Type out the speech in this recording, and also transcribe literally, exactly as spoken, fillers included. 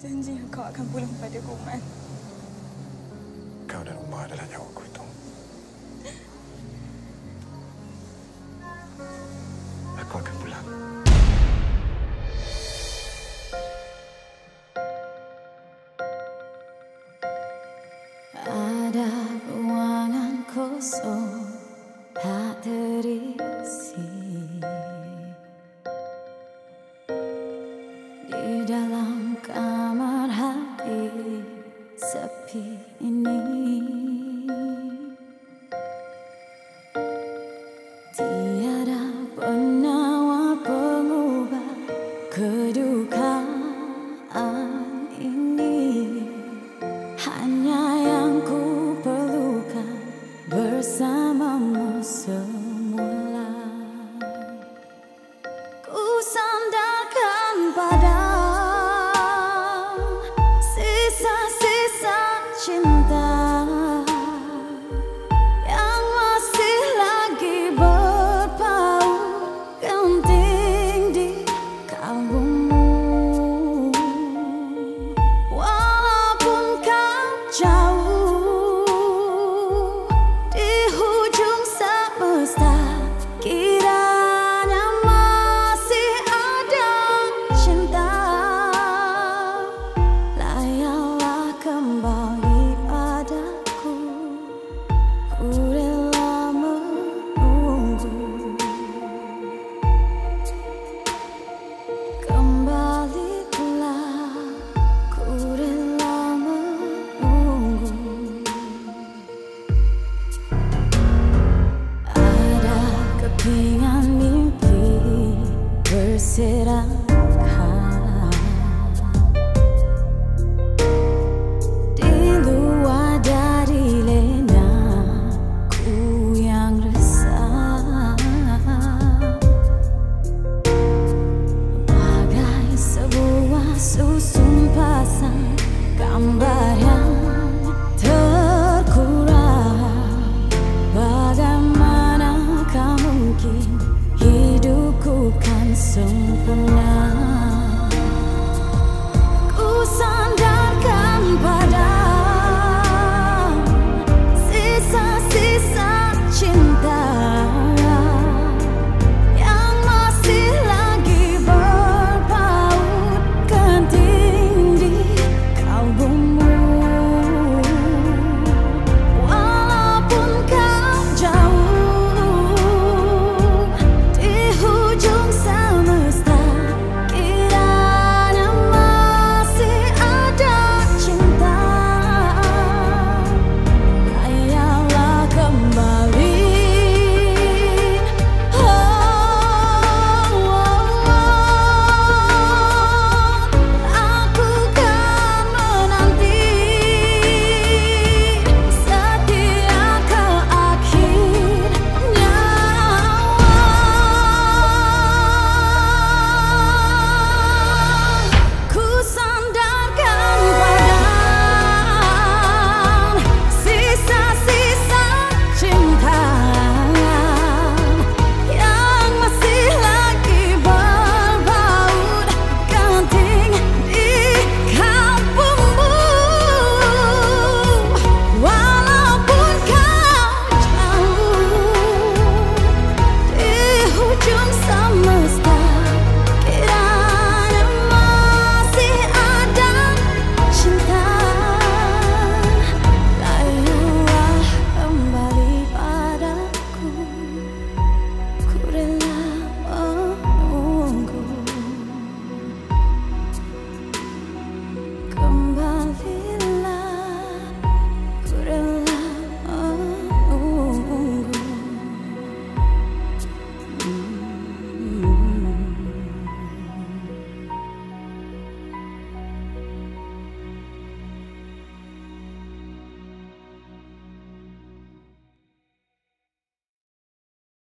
Janji kau akan pulang pada Kuman. Kau dan Umar adalah nyawaku itu. Aku akan pulang. Ada ruangan kosong tak terisi. Di dalam kamar hati sepi ini, tiada penawar pengubah kedukaan ini. Hanya yang ku perlukan bersamamu semula. Ku sandarkan pada sisa-sisa cinta yang masih lagi berpaut genting di kalbumu. Walaupun kau jauh di hujung semesta, kiranya masih ada cinta. Layaklah kembali padaku, ku rela menunggu. Kembalilah, ku rela menunggu. Ada kepingan mimpi berserakan di luar dari lenaku yang resah, bagai sebuah susun pasang gambar yang terkurang. Bagaimanakah mungkin hidupku kan sempurna